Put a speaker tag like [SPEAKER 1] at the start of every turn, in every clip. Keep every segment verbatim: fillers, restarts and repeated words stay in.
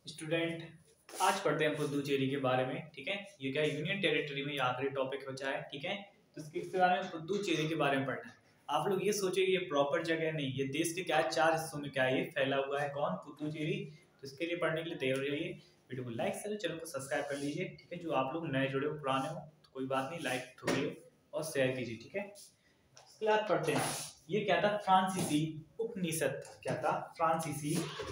[SPEAKER 1] Student, आज पढ़ते हैं पुदुचेरी के बारे में। ठीक है, ये क्या यूनियन टेरिटरी में आखिरी टॉपिक बचा है। ठीक है, तो इसके बारे में पुदुचेरी के बारे में पढ़ना है। आप लोग ये सोचे ये प्रॉपर जगह नहीं, ये देश के क्या चार हिस्सों में क्या ये फैला हुआ है, कौन पुदुचेरी। तो इसके लिए पढ़ने के लिए तैयार हो जाइए। वीडियो को लाइक करें, चैनल को सब्सक्राइब कर लीजिए। ठीक है, जो आप लोग नए जुड़े हो पुराने हो तो कोई बात नहीं, लाइक ठोकिए और शेयर कीजिए। ठीक है, इसके बाद पढ़ते हैं। ये क्या था, फ्रांसीसी उपनिषद। क्या था, फ्रांसीसी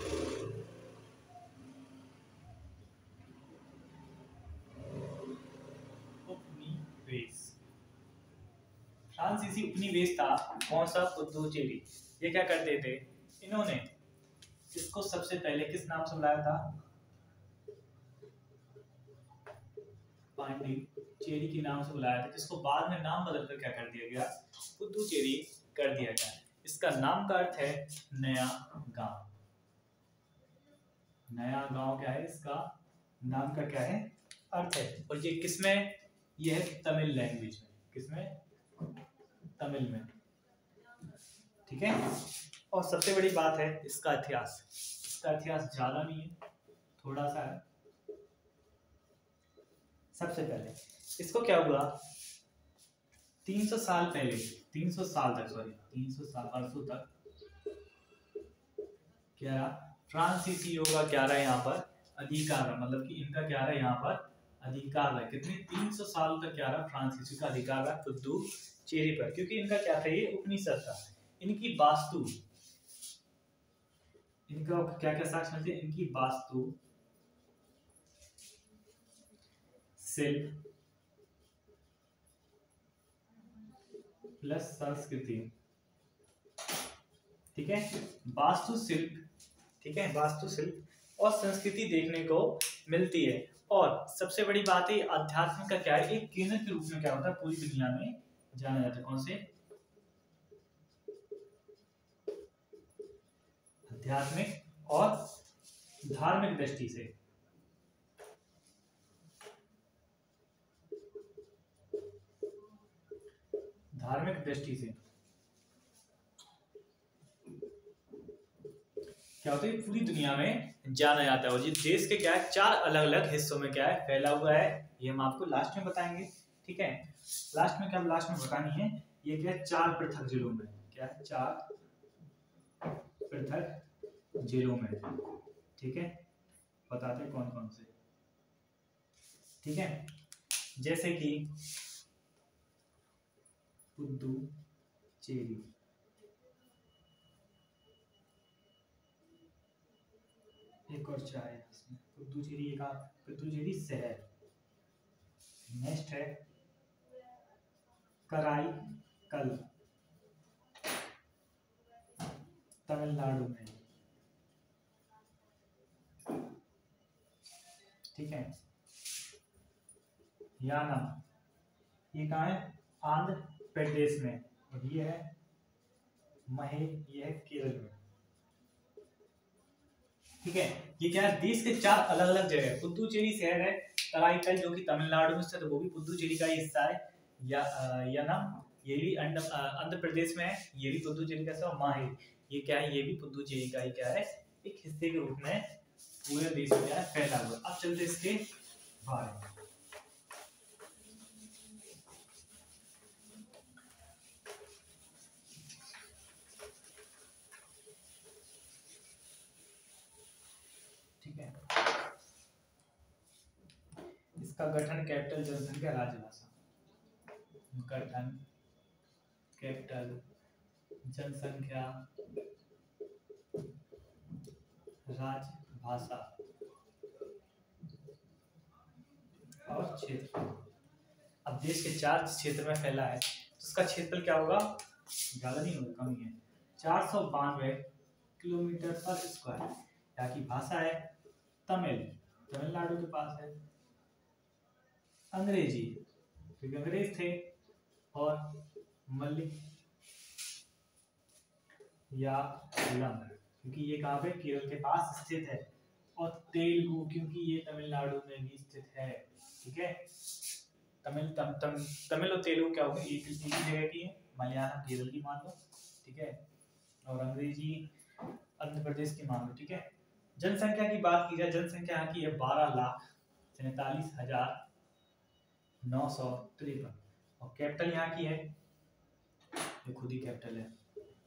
[SPEAKER 1] उपनिवेश। फ्रांसीसी उपनिवेश था कौन सा, पुदुचेरी। ये क्या करते थे, इन्होंने इसको सबसे पहले किस नाम से बुलाया था, पांडिचेरी के नाम से बुलाया था, जिसको बाद में नाम बदलकर क्या कर दिया गया, पुदुचेरी कर दिया गया। इसका नाम का अर्थ है नया गांव। नया गांव क्या है, इसका नाम का क्या है अर्थ है। और ये किसमें, ये है तमिल लैंग्वेज में। किसमें, तमिल में। ठीक है, और सबसे बड़ी बात है इसका इतिहास। इसका इतिहास ज्यादा नहीं है, थोड़ा सा है। सबसे पहले इसको क्या हुआ, तीन सौ साल पहले, तीन सौ साल तक, सॉरी तीन सौ साल वर्षों तक क्या रहा, फ्रांसीसियों का क्या रहा यहाँ पर अधिकार रहा। मतलब कि इनका क्या रहा यहाँ पर अधिकार रहा। कितने, तीन सौ साल तक क्या रहा, फ्रांसीसियों का अधिकार रहा पुदुचेरी पर। क्योंकि इनका क्या था, ये उपनिषद था। इनकी वास्तु, इनका क्या क्या साक्ष्य मिलते हैं, इनकी वास्तु, शिल्प प्लस संस्कृति। ठीक है, वास्तुशिल्प, ठीक है, वास्तुशिल्प और संस्कृति देखने को मिलती है। और सबसे बड़ी बात है अध्यात्म का क्या है, एक केंद्र के रूप में क्या होता है पूरी दुनिया में जाना जाता है। कौन से, आध्यात्मिक और धार्मिक दृष्टि से। धार्मिक दृष्टि से क्या होता है, पूरी दुनिया में जाना जाता है। और ये देश के क्या है, चार अलग अलग हिस्सों में क्या है फैला हुआ है। ये हम आपको लास्ट में बताएंगे। ठीक है, लास्ट में क्या, लास्ट में बतानी है। ये क्या है, चार पृथक जिलों में। क्या है, चार पृथक जिलों में। ठीक है, बताते हैं कौन कौन से। ठीक है, जैसे कि पुदुचेरी, एक और चार है इसमें, पुदुचेरी का पुदुचेरी शहर। नेक्स्ट है कराईकल, तमिलनाडु में। ठीक है, यानम, ये कहाँ है, आंध्र प्रदेश में। और ये है महे, ये है केरल में। ठीक है, ये क्या है, देश के चार अलग अलग जगह। पुदुचेरी शहर है, कराईकल जो कि तमिलनाडु में स्थित है, वो भी पुदुचेरी का ही हिस्सा है। या यानम, ये भी आंध्र प्रदेश में है, ये भी पुदुचेरी का हिस्सा। माहे, ये क्या है, ये भी पुदुचेरी का ही क्या है एक हिस्से के रूप में पूरे देश में क्या है फैला हुआ। अब चलते इसके बारे में। ठीक है, इसका गठन, कैपिटल, जनसंख्या, राजभाषा। गठन, कैपिटल, जनसंख्या, राजभाषा और क्षेत्र। अब देश के चार क्षेत्र में फैला है, तो इसका क्षेत्रफल क्या होगा, ज्यादा नहीं होगा, कम ही है, चार सौ बानवे किलोमीटर पर स्क्वायर। यहाँ की भाषा है तमिल, तमिलनाडु के पास है। अंग्रेजी, क्योंकि अंग्रेज थे। और मलयालम, क्योंकि ये कहाँ पे, केरल के पास स्थित है। और तेलुगु, क्योंकि ये तमिलनाडु में भी स्थित है। ठीक है, तमिल तम, तम, तमिल और तेलुगु क्या होगा, एक ही जगह की है। मलयालम केरल की मान लो। ठीक है, और अंग्रेजी आंध्र प्रदेश की मान लो। ठीक है, जनसंख्या की बात की जाए, जनसंख्या यहाँ की है बारह लाख सैतालीस हजार नौ सौ तिरपन और कैपिटल यहाँ की है, ये खुद ही कैपिटल है,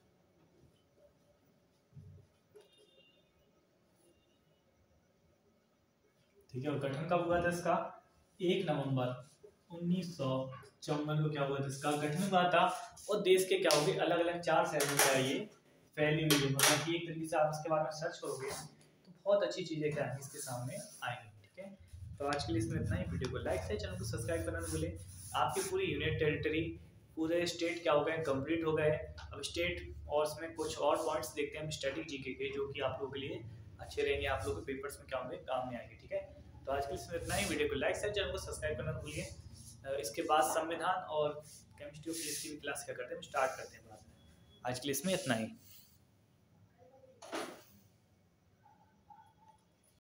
[SPEAKER 1] ठीक है। और गठन कब हुआ था इसका? एक नवंबर उन्नीस सौ चौवन को क्या हुआ था? इसका गठन हुआ था। और देश के क्या हो गए, अलग अलग चार शहरों में ये फैली हुई है, मतलब कि एक तरीके से आप इसके बारे में सर्च करोगे तो बहुत अच्छी चीजें क्या है इसके सामने आएंगी, ठीक है। तो आज के लिए इसमें इतना ही। वीडियो को लाइक से चैनल को सब्सक्राइब करना न भूलें। आपकी पूरी यूनियन टेरिटरी, पूरे स्टेट क्या हो गए, कंप्लीट हो गए। अब स्टेट और इसमें कुछ और पॉइंट्स देखते हैं हम स्टैटिक जीके के, जो कि आप लोगों के लिए अच्छे रहेंगे, आप लोगों के पेपर्स में क्या होंगे, काम में आएंगे, ठीक है। तो आज के लिए इसमें इतना ही। वीडियो को लाइक से चैनल को सब्सक्राइब करना न भूलिए। इसके बाद संविधान और केमिस्ट्री और फिजिक्स की भी क्लास क्या करते हैं, हम स्टार्ट करते हैं बाद में। आज के लिए इसमें इतना ही।